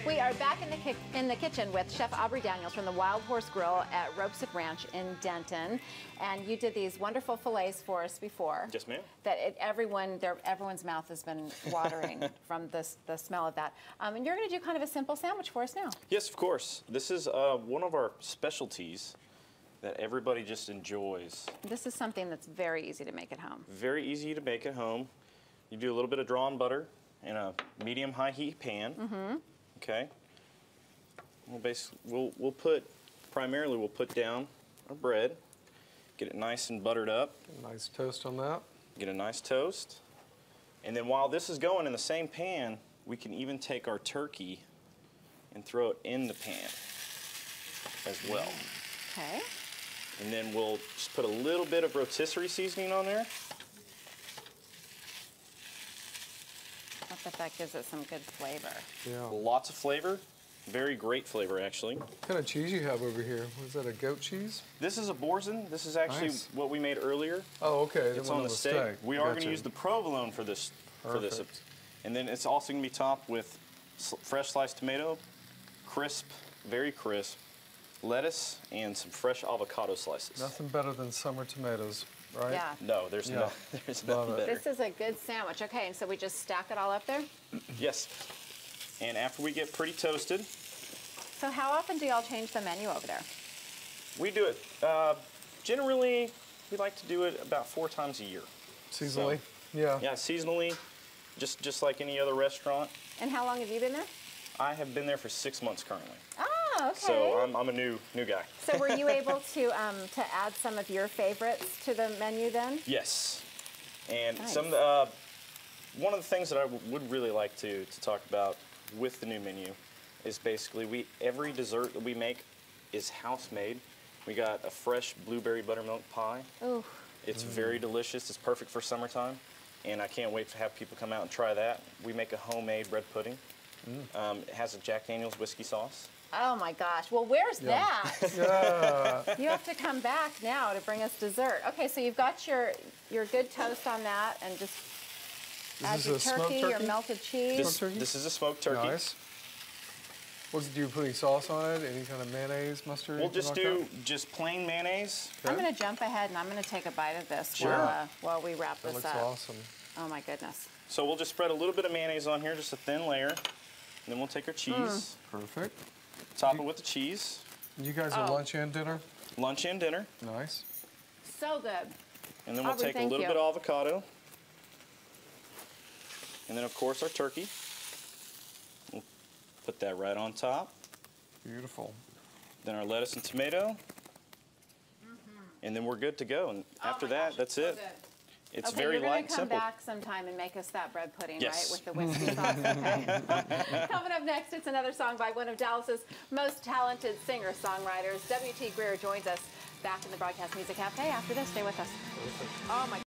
We are back in the kitchen with Chef Aubrey Daniels from the Wildhorse Grill at Robson Ranch in Denton. And you did these wonderful fillets for us before. Yes, ma'am. That everyone's mouth has been watering from the smell of that. And you're going to do kind of a simple sandwich for us now. Yes, of course. This is one of our specialties that everybody just enjoys. This is something that's very easy to make at home. Very easy to make at home. You do a little bit of drawn butter in a medium-high heat pan. Mm-hmm. Okay. We'll put down our bread, get it nice and buttered up. Nice toast on that. Get a nice toast. And then while this is going in the same pan, we can even take our turkey and throw it in the pan as well. Okay. And then we'll just put a little bit of rotisserie seasoning on there. I bet that gives it some good flavor. Yeah. Lots of flavor. Very great flavor, actually. What kind of cheese you have over here? Was that a goat cheese? This is a Boursin. This is actually what we made earlier. Oh, okay. It's on the steak. We are going to use the provolone for this. Perfect. And then it's also going to be topped with fresh sliced tomato, crisp, very crisp, lettuce, and some fresh avocado slices. Nothing better than summer tomatoes, right? Yeah. No, there's nothing better. This is a good sandwich. Okay, and so we just stack it all up there? Yes. And after we get pretty toasted. So how often do y'all change the menu over there? We do it, generally, we like to do it about 4 times a year. Seasonally? So, yeah. Yeah, seasonally, just like any other restaurant. And how long have you been there? I have been there for 6 months currently. Oh, okay. So I'm a new guy. So were you able to add some of your favorites to the menu then? Yes. And nice. One of the things that I would really like to talk about with the new menu is basically every dessert that we make is house made. We got a fresh blueberry buttermilk pie. Ooh. It's very delicious. It's perfect for summertime. And I can't wait to have people come out and try that. We make a homemade bread pudding. It has a Jack Daniels whiskey sauce. Oh my gosh. Well, where's that? Yeah. You have to come back now to bring us dessert. Okay, so you've got your good toast on that, and just add your turkey, your melted cheese. This is a smoked turkey. Nice. Do you putting sauce on it? Any kind of mayonnaise, mustard? We'll just do just plain mayonnaise. Okay. I'm going to jump ahead and I'm going to take a bite of this while we wrap this up. That looks awesome. Oh my goodness. So we'll just spread a little bit of mayonnaise on here, just a thin layer. And then we'll take our cheese. Perfect. Top it with the cheese. You guys are lunch and dinner? Lunch and dinner. Nice. So good. And then we'll take a little bit of avocado. And then, of course, our turkey. We'll put that right on top. Beautiful. Then our lettuce and tomato. And then we're good to go. And after that, that's it. It's very light and simple. You're going to come back sometime and make us that bread pudding, yes. right, with the whiskey sauce. Okay. Coming up next, it's another song by one of Dallas's most talented singer-songwriters. W.T. Greer joins us back in the Broadcast Music Cafe. After this, stay with us. Perfect. Oh my